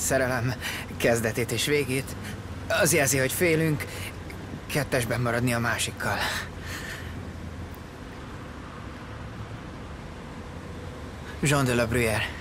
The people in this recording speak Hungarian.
szerelem kezdetét és végét. Az jelzi, hogy félünk kettesben maradni a másikkal. Jean de la Bruyère.